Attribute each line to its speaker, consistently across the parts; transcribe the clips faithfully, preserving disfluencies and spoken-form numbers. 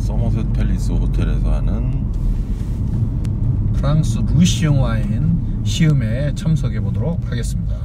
Speaker 1: 서머셋 팰리스 호텔에서 하는
Speaker 2: 프랑스 루시옹 와인 시음에 참석해 보도록 하겠습니다.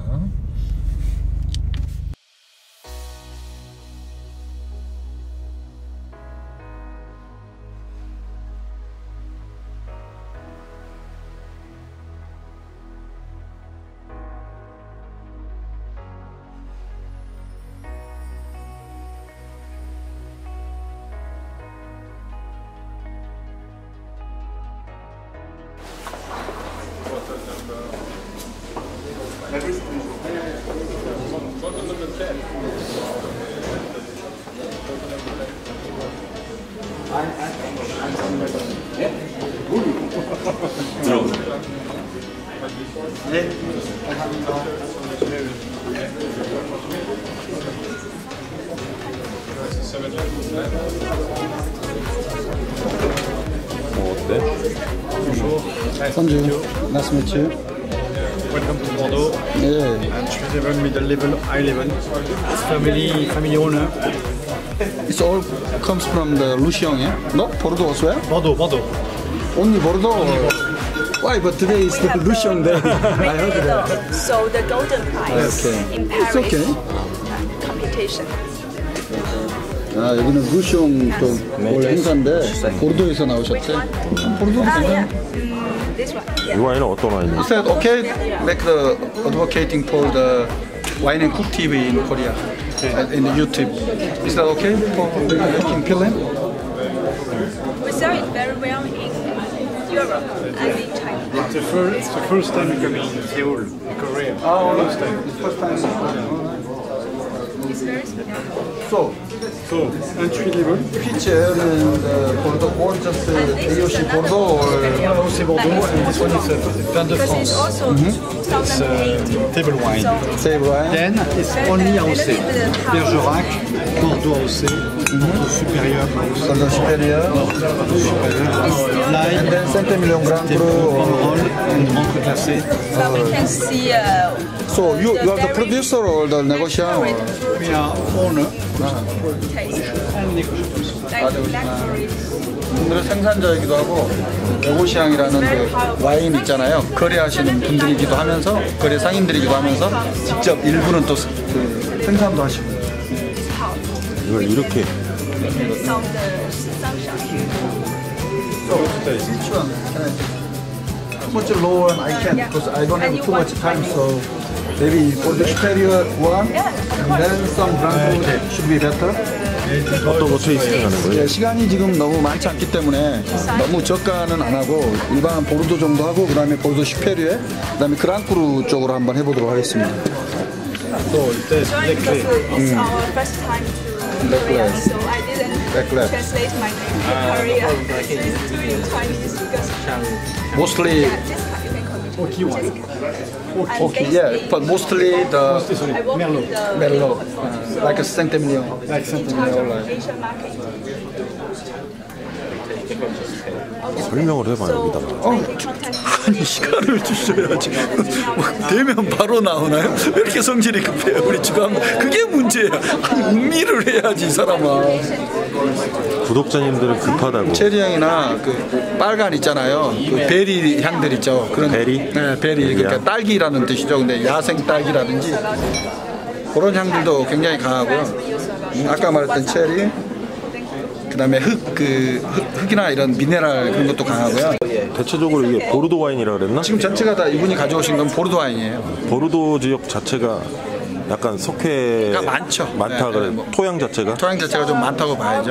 Speaker 1: 들어.
Speaker 2: 네, 감사합니다.
Speaker 1: 어, 어때?
Speaker 2: 선주, nice to meet you.
Speaker 3: Welcome to Bordeaux.
Speaker 2: 네.
Speaker 3: And street level, middle level, high level. It's family, family owner.
Speaker 2: It's all comes from the Luxiong, yeah? No, Bordeaux as well?
Speaker 3: Bordeaux, Bordeaux.
Speaker 2: Only Bordeaux. Why? But today is the Luxiong day. I heard that.
Speaker 4: So the golden prize
Speaker 2: Okay.
Speaker 4: in Paris
Speaker 2: It's okay.
Speaker 4: competition.
Speaker 2: 아, 여기는 루시옹 또 원래 행사인데 보르도에서 나오셨대. 보르도도
Speaker 4: Ah, yeah.
Speaker 2: 괜찮아.
Speaker 4: Mm, this one.
Speaker 1: 이
Speaker 4: Yeah.
Speaker 1: 와인은 어떤 와인이야?
Speaker 2: Is that okay? Make the advocating for the wine and cook T V in Korea, uh, in the YouTube. Is that okay for making film?
Speaker 4: We sell it very well in Europe and in China.
Speaker 3: It's the first, it's the first time we're coming in Seoul, Korea.
Speaker 2: Oh,
Speaker 3: First time.
Speaker 2: first time.
Speaker 4: It's very small.
Speaker 2: So,
Speaker 3: So, entry level.
Speaker 2: picture는 the Bordeaux or just A O C Bordeaux or
Speaker 3: Oh, c'est Bordeaux, and this one is a vin de
Speaker 4: Because it's
Speaker 3: France.
Speaker 4: also
Speaker 3: It's
Speaker 4: twenty eighteen.
Speaker 3: uh, table wine.
Speaker 4: So it's
Speaker 2: save wine?
Speaker 3: Then it's only A O C. Bergerac, Bordeaux A O C, Bordeaux supérieur A O C,
Speaker 2: Bordeaux supérieur.
Speaker 3: Bordeaux supérieur,
Speaker 2: And
Speaker 3: Light,
Speaker 2: then cinq million Grand Cru.
Speaker 3: Pomerol, and Montre classé.
Speaker 4: so we can see uh,
Speaker 2: So you you are the producer or the negotiator?
Speaker 4: with
Speaker 2: or-
Speaker 4: fruit
Speaker 3: We are owner
Speaker 4: taste.
Speaker 3: and negotiator.
Speaker 4: Like blackberries.
Speaker 2: 오늘은 생산자이기도 하고 네고시앙이라는 그 와인 있잖아요. 거래하시는 분들이기도 하면서 거래 상인들이기도 하면서 직접 일부는 또 그 생산도 하시고.
Speaker 1: 이걸 이렇게
Speaker 4: It's on the sunshine.
Speaker 2: So which one? Can I? How much lower I can because I don't have too much time. So maybe for the superior one and then some brand should be better.
Speaker 1: 어떤 거 테이스팅 하는 거예요?
Speaker 2: 네, 시간이 지금 너무 많지 않기 때문에 너무 저가는 안 하고 일반 보르도 정도 하고 그 다음에 보르도 슈페리에 그 다음에 그랑크루 쪽으로 한번 해보도록 하겠습니다.
Speaker 3: So, it's
Speaker 4: Joining the food is our first time to Korea, so I didn't
Speaker 2: Backlet.
Speaker 4: translate my name to Korea. So it's doing Chinese because
Speaker 2: Mostly,
Speaker 4: yeah, this kind you can call it
Speaker 3: Oki wine.
Speaker 4: I'm
Speaker 2: okay,
Speaker 4: based
Speaker 2: yeah,
Speaker 4: in-
Speaker 2: but mostly the
Speaker 4: I work
Speaker 3: Merlot.
Speaker 4: in the
Speaker 2: Merlot, uh, like a Saint-Emilion.
Speaker 3: Like
Speaker 4: in
Speaker 3: something
Speaker 4: charge
Speaker 3: like
Speaker 4: of Asian market.
Speaker 1: 설명을 해봐 여기다가.
Speaker 4: So making contact
Speaker 2: 아니 시간을 주셔야지. 되면 바로 나오나요? 왜 이렇게 성질이 급해요? 우리 주방 그게 문제야. 아니 음미를 해야지 이 사람아.
Speaker 1: 구독자님들은 급하다고.
Speaker 2: 체리향이나 그 빨간 있잖아요. 그 베리 향들 있죠. 그런
Speaker 1: 베리?
Speaker 2: 네, 베리. 그러니까 딸기라는 뜻이죠. 근데 야생 딸기라든지 그런 향들도 굉장히 강하고요. 음, 아까 말했던 체리, 그다음에 흙, 그 흙, 흙이나 이런 미네랄 그런 것도 강하고요.
Speaker 1: 대체적으로 이게 보르도 와인이라 그랬나?
Speaker 2: 지금 전체가 다 이분이 가져오신 건 보르도 와인이에요.
Speaker 1: 보르도 지역 자체가 약간 석회가
Speaker 2: 그러니까 많죠.
Speaker 1: 많다
Speaker 2: 네,
Speaker 1: 그래.
Speaker 2: 네, 뭐.
Speaker 1: 토양 자체가.
Speaker 2: 토양 자체가 좀 많다고 봐야죠.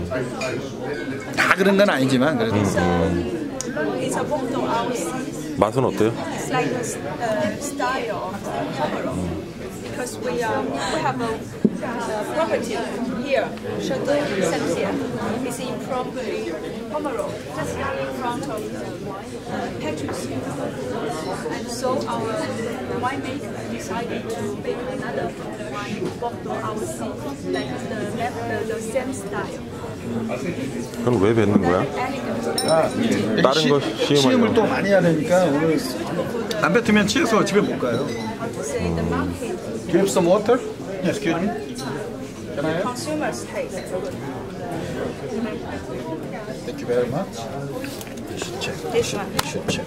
Speaker 2: 다 그런 건 아니지만 그래도.
Speaker 4: it's a Bordeaux house.
Speaker 1: 맛은 어때요?
Speaker 4: It's like the uh, style of Pomerol because we um, we have a uh, property here, Chateau Saint-Pierre. It's in property Pomerol, just in front of the uh, Petrus. And so our winemaker decided to make another wine, Bordeaux house, like the, the, the same style.
Speaker 1: 그건 왜 뱉는 거야?
Speaker 4: Elegant.
Speaker 1: 다른 거
Speaker 2: 시, 시음을
Speaker 1: 시음하려고.
Speaker 2: 또 많이 해야 되니까 오늘 안 뱉으면 취해서 집에 못 가요.
Speaker 4: How to say the market
Speaker 2: Do you have some water? Excuse me. Can I have?
Speaker 4: consumers taste.
Speaker 2: Thank you very much.
Speaker 4: This one.
Speaker 2: Should check.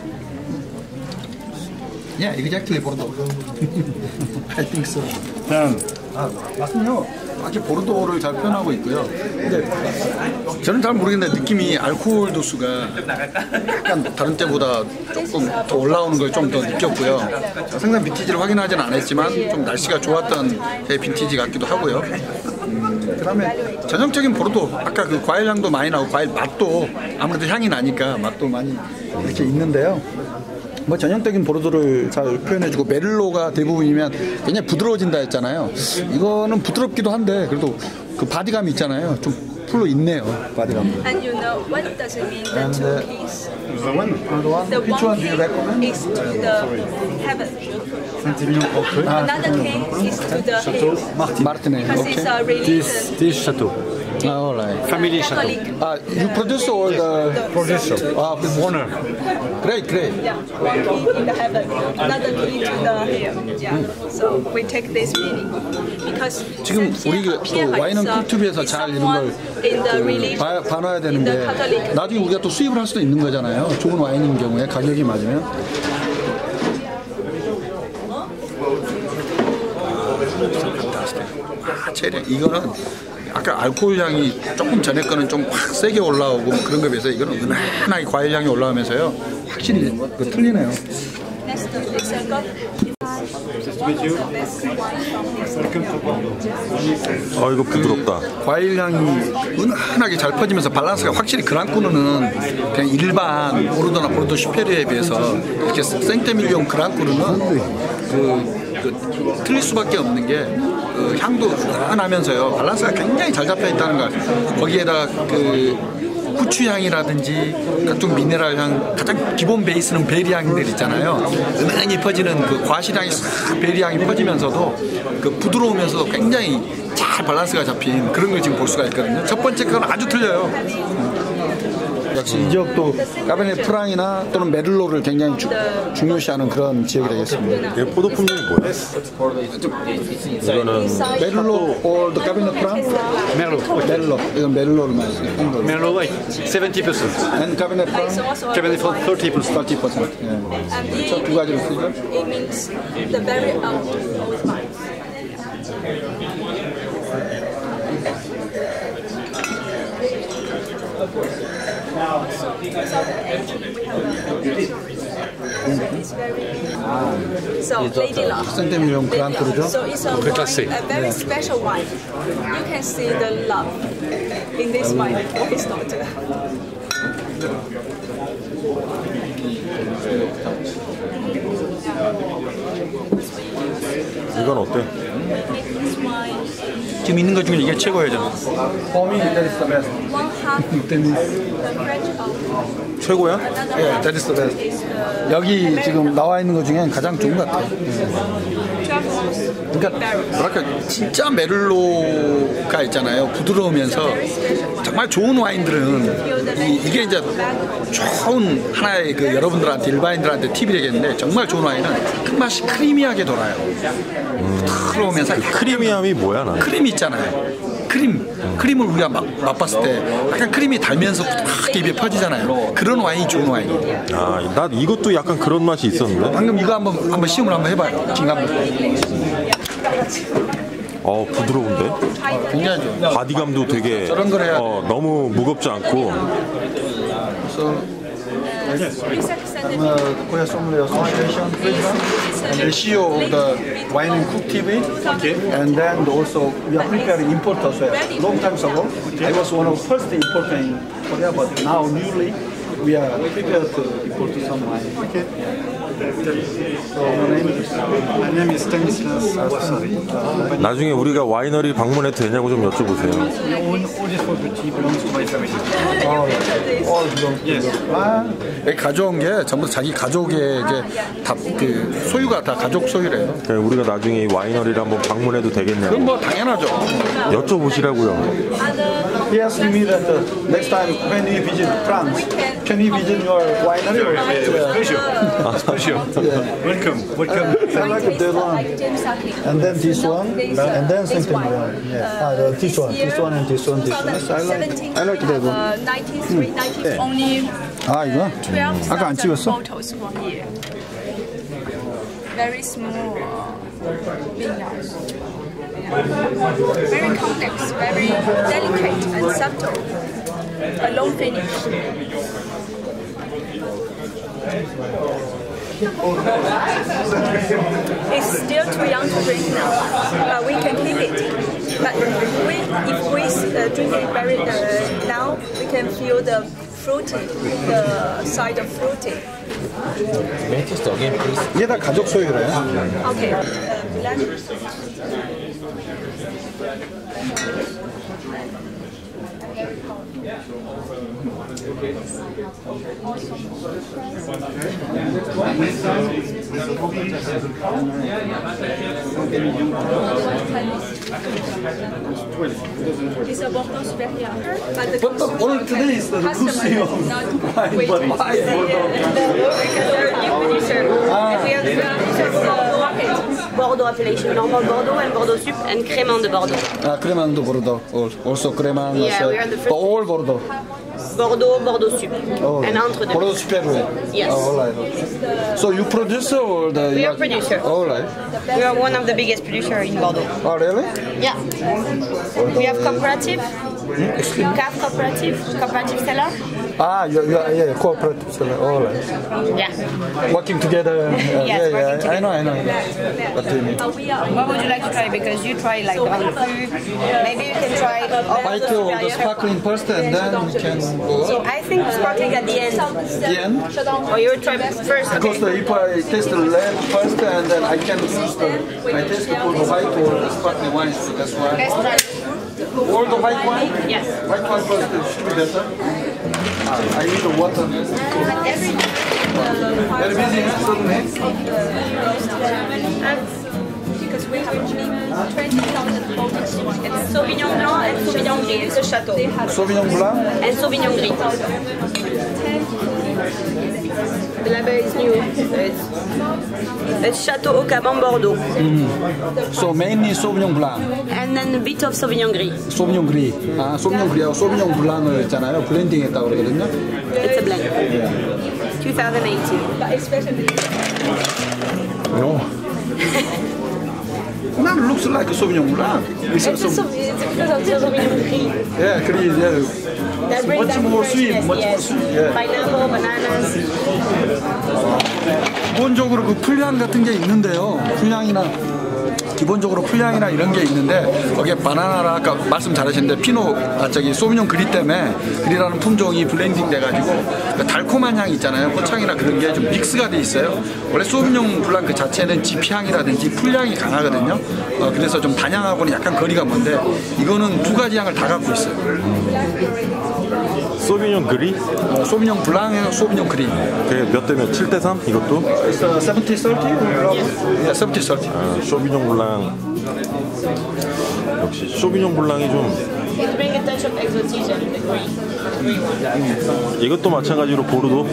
Speaker 2: Yeah, exactly 보르도. I think so. 음. 아, 맞군요. 아주 보르도를 잘 표현하고 있고요. 근데 저는 잘 모르겠는데 느낌이 알코올 도수가 약간 다른 때보다 조금 더 올라오는 걸 좀 더 느꼈고요. 생산 빈티지를 확인하지는 않았지만 좀 날씨가 좋았던 해 빈티지 같기도 하고요. 음, 그다음에 전형적인 보르도 아까 그 과일 향도 많이 나고 과일 맛도 아무래도 향이 나니까 맛도 많이 이렇게 있는데요. 뭐 전형적인 보르도를 잘 표현해주고 메를로가 대부분이면 굉장히 부드러워진다 했잖아요. 이거는 부드럽기도 한데 그래도 그 바디감이 있잖아요. 좀 풀로 있네요. 바디감.
Speaker 4: And you know what does it mean? The
Speaker 2: And,
Speaker 4: two
Speaker 2: uh,
Speaker 4: keys.
Speaker 2: The one, the one,
Speaker 4: The
Speaker 2: which
Speaker 4: one
Speaker 2: one do you
Speaker 4: key
Speaker 2: recommend?
Speaker 4: is to the heaven.
Speaker 3: Saint-Émilion Portrait.
Speaker 4: Another key is to the hill.
Speaker 2: Martinet.
Speaker 4: Because it's
Speaker 2: Okay.
Speaker 4: a
Speaker 3: This,
Speaker 4: religion.
Speaker 3: this chateau.
Speaker 2: Ah, all right.
Speaker 3: Family
Speaker 4: Catholic.
Speaker 3: chateau.
Speaker 2: Ah, you produce all the
Speaker 3: Producer.
Speaker 2: ah,
Speaker 3: Warner.
Speaker 2: great, great.
Speaker 4: Yeah, one key in the heaven, another key to the hill. Yeah. So we take this meaning because
Speaker 2: 지금
Speaker 4: Saint
Speaker 2: 우리 그
Speaker 4: Pierre
Speaker 2: 또 와인은
Speaker 4: is, uh,
Speaker 2: 쿨튜브에서
Speaker 4: is
Speaker 2: 잘 이런
Speaker 4: someone
Speaker 2: 걸
Speaker 4: in the
Speaker 2: 그
Speaker 4: religion,
Speaker 2: 봐, 봐놔야
Speaker 4: in the
Speaker 2: 되는데
Speaker 4: Catholic.
Speaker 2: 나중에 우리가 또 수입을 할 수도 있는 거잖아요. 좋은 와인인 경우에 가격이 맞으면. 아, 체리 이거는 아까 알코올 향이 조금 전에 거는 좀 확 세게 올라오고 그런 거에 비해서 이거는 은은하게 과일 향이 올라오면서요. 확실히 그 틀리네요.
Speaker 4: Next to this, I got one of the best wine from this.
Speaker 3: Welcome to Bordeaux.
Speaker 1: 아 이거 부드럽다.
Speaker 2: 과일 향이 은은하게 잘 퍼지면서 밸런스가 확실히 그랑꾸르는 그냥 일반 보르도나 보르도 슈페리에 비해서 이렇게 생테밀리온 그랑꾸르는 그, 그 틀릴 수밖에 없는 게 그 향도 은은하면서요 밸런스가 굉장히 잘 잡혀 있다는 거. 거기에다가 그 후추 향이라든지 각종 미네랄 향 가장 기본 베이스는 베리 향들 있잖아요. 은은히 퍼지는 그 과실향이 싹 베리 향이 퍼지면서도 그 부드러우면서도 굉장히 잘 밸런스가 잡힌 그런 걸 지금 볼 수가 있거든요. 첫 번째 건 아주 틀려요. 역시 이 지역도 까베네 프랑이나 또는 메를로를 굉장히 주, 중요시하는 그런 지역이 되겠습니다.
Speaker 1: 이게 포도 품종이 뭐야? 이거는
Speaker 2: 메를로 or the 까베네 프랑?
Speaker 3: Merlot.
Speaker 2: 메를로. 이건 메를로를 말씀드립니다.
Speaker 3: Merlot, wait. seventy percent.
Speaker 2: And 까베네 프랑?
Speaker 4: It's also a
Speaker 3: Cabernet Franc,
Speaker 4: wine.
Speaker 3: thirty percent.
Speaker 2: thirty percent. 예.
Speaker 4: And it,
Speaker 2: 저 두 가지를 쓰죠.
Speaker 4: it means the very old old wine. So because of the aging, we have a so it's very so lady love.
Speaker 2: 생테밀리온 그랑크르죠.
Speaker 4: So it's a
Speaker 3: classé.
Speaker 4: wine, a very special wine. You can see the love in this wine for his daughter.
Speaker 1: 이건 어때?
Speaker 4: Make this wine
Speaker 2: 지금 있는 것 중에 이게 최고예요, 저는. For me, that is the best.
Speaker 4: one half the French oak.
Speaker 1: 최고야?
Speaker 2: Yeah, that is the best.
Speaker 4: Is the
Speaker 2: 여기 지금 나와 있는 것 중에 가장 좋은 것 같아요.
Speaker 4: twelve months.
Speaker 2: 그러니까 뭐랄까 진짜 메를로가 있잖아요. 부드러우면서 정말 좋은 와인들은 이, 이게 이제 좋은 하나의 그 여러분들한테 일반인들한테 팁이 되겠는데 정말 좋은 와인은 끝맛이 크리미하게 돌아요. 부드러우면서
Speaker 1: 크리미함이 뭐야 나?
Speaker 2: 크림이 있잖아요. 크림, 크림을 우리가 막 맛봤을 때 약간 크림이 달면서 막 입에 퍼지잖아요. 그런 와인이 좋은 와인이에요.
Speaker 1: 아, 나 이것도 약간 그런 맛이 있었는데.
Speaker 2: 방금 이거 한번 한번 시음을 한번 해봐요. 진감.
Speaker 1: 어 부드러운데?
Speaker 2: 굉장히 좋아요.
Speaker 1: 바디감도 되게
Speaker 2: 저런 걸 해야
Speaker 1: 어, 너무 무겁지 않고.
Speaker 2: 그래서
Speaker 4: Please extend
Speaker 2: I'm
Speaker 4: it.
Speaker 2: a Korea Sommelier Association president and the C E O of the Wine and Cook T V.
Speaker 4: Okay.
Speaker 2: And then also we are preparing import as well. Long time ago, I was one of the first importer in Korea, but now newly we are prepared to import some wine. Okay. So your name is?
Speaker 3: My name is Stanislas Wassari.
Speaker 1: 나중에 우리가 와이너리 방문해도 되냐고 좀 여쭤보세요.
Speaker 3: All this property belongs to my family.
Speaker 2: All belong to you. 아, 여기 가져온 게 전부 자기 가족에게 다 그 소유가 다 가족 소유래요.
Speaker 1: 그러니까 우리가 나중에 이 와이너리를 한번 방문해도 되겠냐고
Speaker 2: 그건 뭐 당연하죠.
Speaker 1: 여쭤보시라고요.
Speaker 4: Other
Speaker 2: He asked me that uh, next time when we visit France, can we visit your winery?
Speaker 3: Welcome, welcome.
Speaker 2: I like that one.
Speaker 4: Like James Suckling.
Speaker 2: And then this one,
Speaker 4: This,
Speaker 2: and then
Speaker 4: this
Speaker 2: something.
Speaker 4: one.
Speaker 2: Yeah. Ah, the, this one, this one, and this one, this one. Yes, I like, I like that one.
Speaker 4: Uh, ninety-three, ninety-three. Only
Speaker 2: 아 이거? 아까 안
Speaker 4: twelve thousand
Speaker 2: 찍었어?
Speaker 4: bottles one year. Very small vineyards. Very complex, very delicate and subtle. A long finish. It's still too young to drink now, but we can keep it. But we, if we uh, drink it very uh, now, we can feel the fruity, the side of fruity.
Speaker 5: May I taste again, please?
Speaker 2: 이게 다 가족 소유래요.
Speaker 4: Okay. Uh, black. It's a Bordeaux superior, but the
Speaker 2: But the, all today is the
Speaker 4: customer
Speaker 2: Lucy of
Speaker 4: is not
Speaker 2: wine,
Speaker 4: waiting.
Speaker 2: but why?
Speaker 4: Because they're new producer. And we have the producer for the market.
Speaker 6: Bordeaux appellation, normal Bordeaux and Bordeaux soup and crémant de Bordeaux.
Speaker 2: 아, 크레만도 보르도. Also 크레만.
Speaker 6: Yeah, we are the first-
Speaker 2: But all 보르도.
Speaker 6: Bordeaux, Bordeaux soup.
Speaker 2: Oh.
Speaker 6: And entre deux.
Speaker 2: 보르도 스페르.
Speaker 6: Yes.
Speaker 2: Oh, all right. So you produce or the?
Speaker 6: We are producer.
Speaker 2: All right.
Speaker 6: We are one of the biggest producers in Bordeaux.
Speaker 2: Oh, really?
Speaker 6: Yeah. We have cooperative, C A F cooperative, cooperative seller.
Speaker 2: Ah, you, you, yeah, cooperative. So, all right.
Speaker 6: Yeah.
Speaker 2: Working together. Uh, yeah,
Speaker 6: Yes,
Speaker 2: yeah.
Speaker 6: working
Speaker 2: I know, I know. What do you mean?
Speaker 4: We are
Speaker 6: What would you like to try? Because you try like Grand Cru. Maybe you can try
Speaker 2: White or the sparkling first, and then we can go
Speaker 6: So
Speaker 2: up.
Speaker 6: I think sparkling at the end.
Speaker 2: The end.
Speaker 6: Or you try first.
Speaker 2: Because
Speaker 6: Okay.
Speaker 2: the, if I taste the lamb first, and then I can choose the, I taste for the white or the sparkling wine, so that's why.
Speaker 6: Let's try.
Speaker 2: All the white wine?
Speaker 6: Yes.
Speaker 2: White wine first should be better. Ah, I need the water. Very busy, huh? Suddenly.
Speaker 4: because we have only twenty thousand bottles.
Speaker 6: It's Sauvignon Blanc and Sauvignon Gris. It's a château.
Speaker 2: Sauvignon Blanc.
Speaker 6: And Sauvignon Gris. The label is new. It's, it's Château au Caban Bordeaux.
Speaker 2: So mainly Sauvignon Blanc.
Speaker 6: And then a bit of Sauvignon Gris.
Speaker 2: Sauvignon Gris. 아, Sauvignon Gris하고 Sauvignon Blanc을 있잖아요. 블렌딩 했다고 그러거든요.
Speaker 6: It's a blend. twenty eighteen.
Speaker 4: But especially
Speaker 2: No. That looks like a Sauvignon Blanc. It's
Speaker 6: It's,
Speaker 2: a,
Speaker 6: a, Sau- it's because of the Sauvignon Gris.
Speaker 2: yeah, Gris, yeah.
Speaker 6: That brings
Speaker 2: Much
Speaker 6: that
Speaker 2: more sweet,
Speaker 6: freshness,
Speaker 2: much more
Speaker 6: yes.
Speaker 2: sweet, yeah.
Speaker 6: Pineapple, bananas.
Speaker 2: 기본적으로 그 풀향 같은 게 있는데요. 풀향이나 기본적으로 풀향이나 이런 게 있는데 거기에 바나나랑 아까 말씀 잘하셨는데 피노 아 저기 소비뇽 그리 때문에 그리라는 품종이 블렌딩 돼가지고 그 달콤한 향이 있잖아요. 꽃향이나 그런 게 좀 믹스가 돼 있어요. 원래 소비뇽 블랑 그 자체는 지피향이라든지 풀향이 강하거든요. 어, 그래서 좀 단향하고는 약간 거리가 먼데 이거는 두 가지 향을 다 갖고 있어요.
Speaker 1: 소비뇽 그리?
Speaker 2: 어, 소비뇽 블랑에서 소비뇽 그리.
Speaker 1: 그게 몇 대면 칠 대 삼? 이것도?
Speaker 2: 세븐티 서티? 예, 세븐티 서티.
Speaker 1: 아, 쇼비뇽 블랑. 역시 쇼비뇽 블랑이 좀
Speaker 6: It brings a touch of exotism, the green.
Speaker 1: 이것도 마찬가지로 보르도.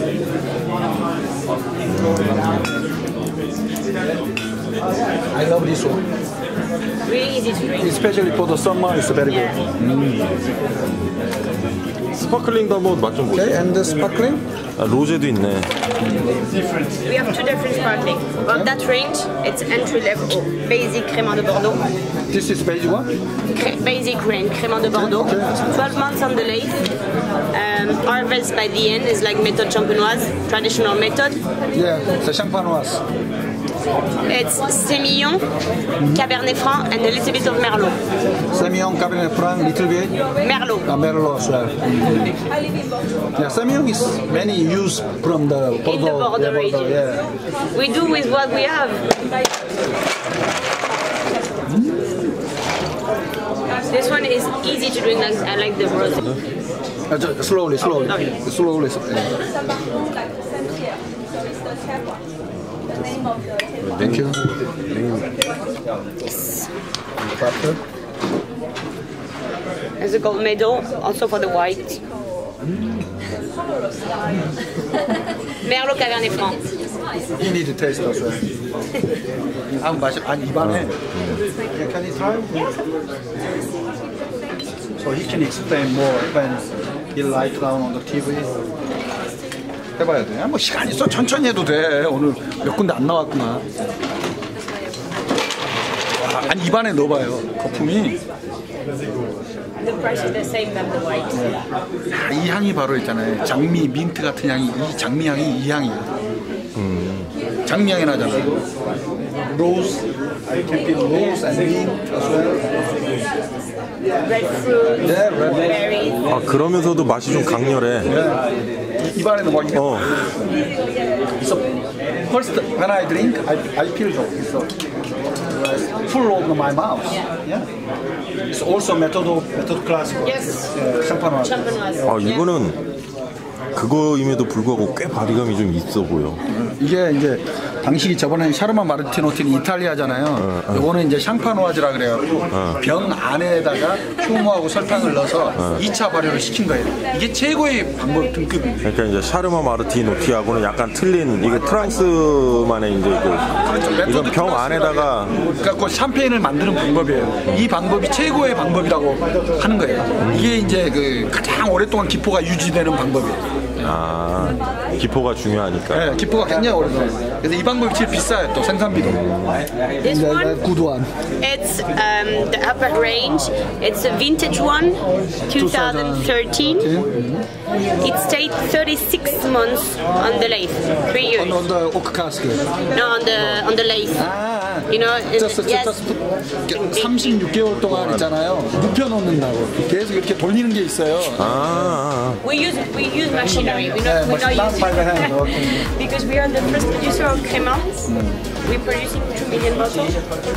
Speaker 2: I love this one.
Speaker 6: Really easy to drink.
Speaker 2: Especially for the summer, it's very good.
Speaker 1: 스파클링도 한번 맛 좀 보세요.
Speaker 2: Okay, and the sparkling?
Speaker 1: 아, 로제도 있네.
Speaker 6: We have two different sparkling. On that range, it's entry level. Basic crémant de Bordeaux.
Speaker 2: This is beige one?
Speaker 6: Cré- basic grain, crémant de Bordeaux. twelve months on the lathe. Um, harvest by the end is like méthode champenoise, traditional method.
Speaker 2: Yeah, c'est champenoise.
Speaker 6: It's Sémillon, Cabernet Franc, and a little bit of Merlot.
Speaker 2: Semillon, Cabernet Franc, little bit.
Speaker 6: Merlot.
Speaker 2: Uh, Merlot as well. Yeah, Semillon is many used from the Bordeaux.
Speaker 6: In the Bordeaux
Speaker 2: yeah,
Speaker 6: region.
Speaker 2: yeah.
Speaker 6: We do with what we have. This one is easy to drink. Like, I like the rosé.
Speaker 2: Uh, just slowly, slowly,
Speaker 6: sorry.
Speaker 2: slowly.
Speaker 4: like Saint-Pierre, so it's the terroir, the name of the terroir.
Speaker 2: Thank you.
Speaker 6: Yes.
Speaker 2: Butter.
Speaker 6: There's a gold medal, also for the white. Merlot, Cabernet Franc.
Speaker 2: You need to taste as well. 아, 맛이 아니 입안에. Can you try? So he can explain more when he lie down on the 티비. 해봐야 돼. 뭐 시간 있어 천천히 해도 돼. 오늘 몇 군데 안 나왔구나. 와, 아니 입안에 넣어봐요. 거품이.
Speaker 6: The price is the same than the white.
Speaker 2: 아, 이 향이 바로 있잖아요. 장미, 민트 같은 향이 이 장미 향이 이 향이에요. 음. 장미 향이 나잖아요. Rose, I can feel rose and mint as well.
Speaker 6: Red fruit,
Speaker 2: Yeah, red
Speaker 6: berries.
Speaker 1: 아 그러면서도 맛이 좀 강렬해.
Speaker 2: Yeah. 입안에는 막 이게.
Speaker 1: 어.
Speaker 2: So first when I drink, I I feel it's uh, full of my mouth. Yeah. It's also method of method class.
Speaker 6: Yes.
Speaker 2: Uh, champenoise.
Speaker 6: Champenoise.
Speaker 1: 아 이거는 그거임에도 불구하고 꽤 바디감이 좀 있어 보여.
Speaker 2: 이게 이제 당시 저번에 샤르마 마르티노티는 이탈리아잖아요.
Speaker 1: 어, 어.
Speaker 2: 요거는 이제 샹파노아즈라 그래갖고
Speaker 1: 어.
Speaker 2: 병 안에다가 효모하고 설탕을 넣어서
Speaker 1: 어.
Speaker 2: 이 차 발효를 시킨 거예요. 이게 최고의 방법 등급이에요.
Speaker 1: 그러니까 이제 샤르마 마르티노티하고는 약간 틀린 이게 프랑스만의 이제 그 이건 병 안에다가
Speaker 2: 그러니까 그 샴페인을 만드는 방법이에요. 이 방법이 최고의 방법이라고 하는 거예요. 이게 이제 그 가장 오랫동안 기포가 유지되는 방법이에요.
Speaker 1: 아 기포가 중요하니까.
Speaker 2: 네, 기포가 굉장히 오래돼요. 그래서 이 방법이 제일 비싸요. 또 생산비도.
Speaker 6: This one,
Speaker 2: 구두한.
Speaker 6: it's um, the upper range. It's a vintage one, twenty thirteen. It stayed thirty-six months on the lathe, three years.
Speaker 2: On the oak cask.
Speaker 6: No, on the on the lathe.
Speaker 2: 아,
Speaker 6: You know, it-
Speaker 2: just,
Speaker 6: yes.
Speaker 2: just 삼십육 개월 동안 있잖아요. 눕혀놓는다고. 계속 이렇게 돌리는 게 있어요.
Speaker 1: 아,
Speaker 6: We use we use machinery. We not we not
Speaker 2: not
Speaker 6: use
Speaker 2: by the hand. Okay.
Speaker 6: because we are the first producer of crema. We're producing two million bottles.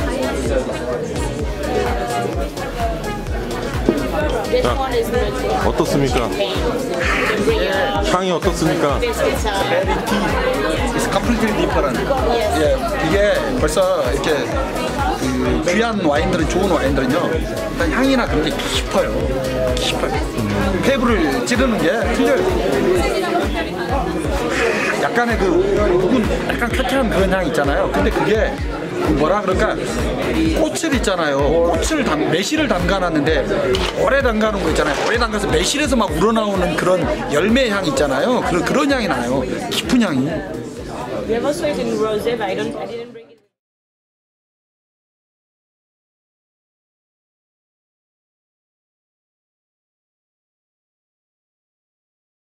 Speaker 6: This one is the
Speaker 1: 어떻습니까?
Speaker 6: champagne. The Bria.
Speaker 1: 향이 어떻습니까?
Speaker 6: This is uh,
Speaker 2: It's completely different. 예, 이게 벌써 이렇게 그 귀한 와인들은 좋은 와인들은요. 일단 향이나 그런 게 깊어요. 깊어요. 페이브를 찌르는 게 틀려요. 약간의 그 누군 약간 쾌쾌한 그런 향 있잖아요. 근데 그게 뭐라 그럴까? 꽃을 있잖아요. 꽃을 담, 매실을 담가놨는데 오래 담가놓은 거 있잖아요. 오래 담가서 매실에서 막 우러나오는 그런 열매 향 있잖아요. 그런 그런 향이 나요. 깊은 향이.
Speaker 6: we have also it in rosé, but I don't I didn't bring